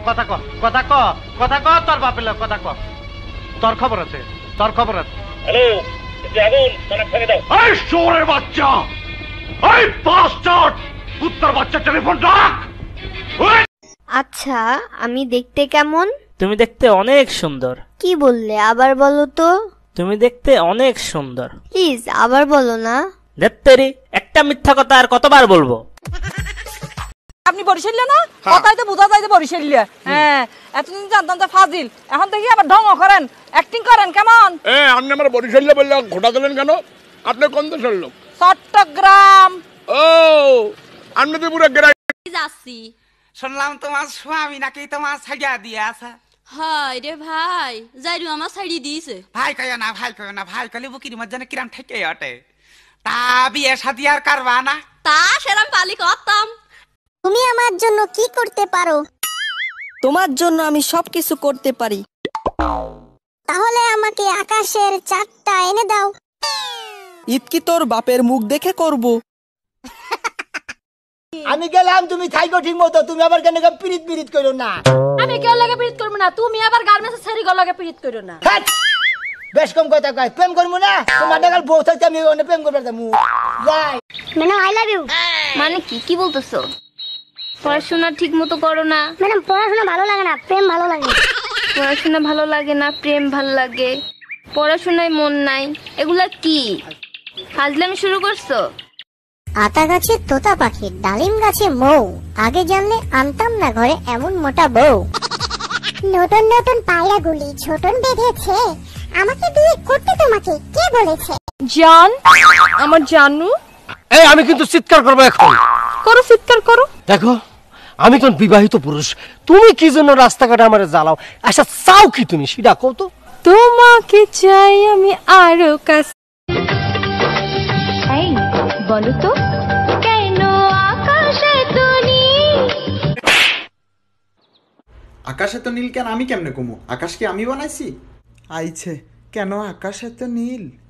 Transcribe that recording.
কথা ক, কথা ক, কথা ক, তোর বাপের লোক কথা ক। তোর খবর আছে, তোর খবর আছে। হ্যালো, একটু আগুন কানেক্ট ভেঙে দাও। এই শোরের বাচ্চা, এই বাস্টার্ড, কুত্তার বাচ্চা টেলিফোন রাখ। আচ্ছা, আমি দেখতে কেমন? তুমি দেখতে অনেক সুন্দর। কি বললে, আবার বলো তো। তুমি দেখতে অনেক সুন্দর। প্লিজ আবার বলো না। দেখতেরি একটা মিথ্যা কথা আর কতবার বলবো? আপনি বরিশাল না? কথাই তো বোঝা যায় যে বরিশাল। হ্যাঁ, এতদিন জানতাম যে ফাজিল, এখন দেখি আবার ঢং করেন, অ্যাক্টিং করেন কেমন? আপনি আমার বরিশাল বললে ঘোটা দিলেন কেন? আপনি কোন দেশের লোক? চট্টগ্রাম। ও, আপনি তো পুরো গ্রাম। যাচ্ছি, শুনলাম তোমার স্বামী নাকি তোমার ছাড়িয়া দিয়ে আছে। হায় রে ভাই, যাইরু আমার ছাড়ি দিয়েছে। ভাই কয় না, ভাই কয় না, ভাই কলে বুকির মধ্যে কিরাম ঠেকে ওঠে। তা বিয়ে শাদি আর করবা না? তা সেরাম পালি করতাম। তুমি আমার জন্য কি করতে পারো? তোমার জন্য আমি সবকিছু করতে পারি। তাহলে আমাকে আকাশের চাঁদটা এনে দাও। ঈদ কি তোর বাপের মুখ দেখে করব? আমি গেলাম, তুমি থাইকো ঠিক মতো। তুমি আবার কেন পিরিত পিরিত করো না। আমি কেউ লাগে পিরিত করবো না, তুমি আবার গার্মেন্টস ছেড়ে গো লাগে পিরিত করো না। বেশ কম কথা কয়, প্রেম করবো না। তোমার দেখাল বউ থাকতে আমি প্রেম করবো যাবো। যাই ম্যাডাম, আই লাভ ইউ। মানে কি বলতেছো? পড়াশোনা ঠিক মতো করো না। ম্যাডাম, পড়াশোনা ভালো লাগে না, প্রেম ভালো লাগে। পড়াশোনা ভালো লাগে না, প্রেম ভালো লাগে, পড়াশোনায় মন নাই, এগুলা কি ফাজলামি শুরু করছো? আতা গাছে তোতা পাখি, ডালিম গাছে মৌ, আগে জানলে আনতাম না ঘরে এমন মোটা বউ। নতুন নতুন পায়রা গুলি ছোটন বেঁধেছে, আমাকে বিয়ে করতে তোমাকে কে বলেছে? জান, আমার জানু। এই আমি কিন্তু চিৎকার করবো এখন। করো, চিৎকার করো। দেখো, আমি তো বিবাহিত পুরুষ, তুমি কি জন্য রাস্তাঘাটে আমারে জ্বালাও? আচ্ছা চাও কি তুমি সেটা কও তো। তোমাকে চাই আমি আরো কাছে। এই বলো তো, কেন আকাশে তো নীল? আকাশে তো নীল কেন? আমি কেমনে কমু? আকাশ কি আমি বানাইছি? আইছে কেন আকাশে তো নীল?